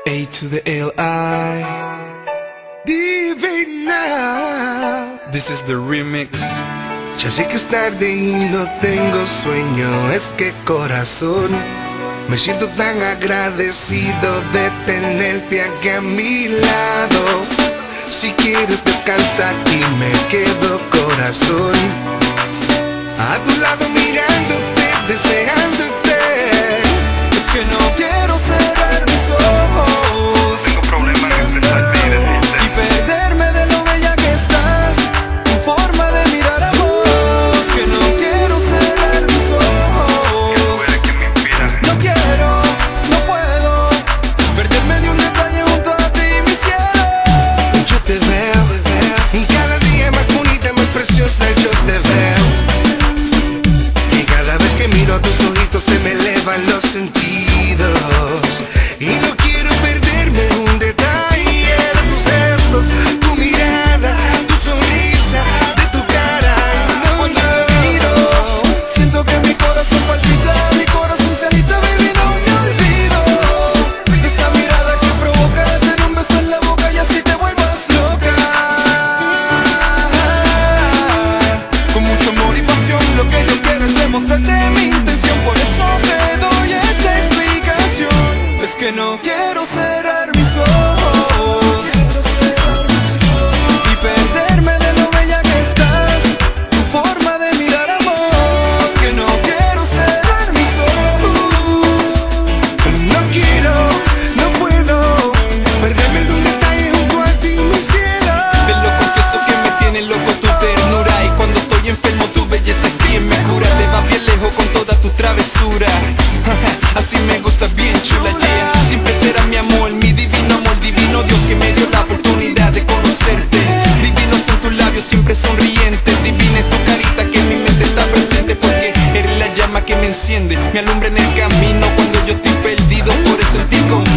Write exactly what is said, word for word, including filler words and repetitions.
A to the L I Divina. This is the remix. Ya sé que es tarde y no tengo sueño. Es que corazón, me siento tan agradecido de tenerte aquí a mi lado. Si quieres descansa aquí me quedo, corazón, a tu lado mirándote, deseándote. Es que no quiero cerrar mis ojos. Tengo problemas en empezar y decirte y perderme de lo bella que estás, tu forma de mirar a vos. Es que no quiero cerrar mis ojos. que tú eres quien me inspira. No quiero, no puedo perderme de un detalle junto a ti, mi cielo. Yo te veo, y cada día más bonita, más preciosa yo te veo. Y cada vez que miro a tus ojitos se me elevan los sentidos. Y no quiero perderme un detalle de tus gestos, tu mirada, tu sonrisa, de tu cara. No, Cuando te miro, siento que mi corazón palpita, mi corazón se agita, baby, no me olvido de esa mirada que provoca, te doy un beso en la boca y así te vuelvas loca. Con mucho amor y pasión, lo que yo quiero es demostrarte mi intención. Por eso te doy esta explicación. Es que no quiero cerrar mis ojos y perderme de lo bella que estás, tu forma de mirar a vos. Es que no quiero cerrar mis ojos. no quiero, no puedo perderme de un detalle junto a ti, mi cielo. Te lo confieso que me tiene loco tu ternura, y cuando estoy enfermo tu belleza es quien me cura. Te vas bien lejos con toda tu travesura. Así me gustas bien chula, yeah. Siempre será mi amor, mi divino amor, divino Dios que me dio la oportunidad de conocerte. Divinos son tus labios siempre sonrientes, divina es tu carita que en mi mente está presente. Porque eres la llama que me enciende, me alumbra en el camino cuando yo estoy perdido. Por eso estoy contigo.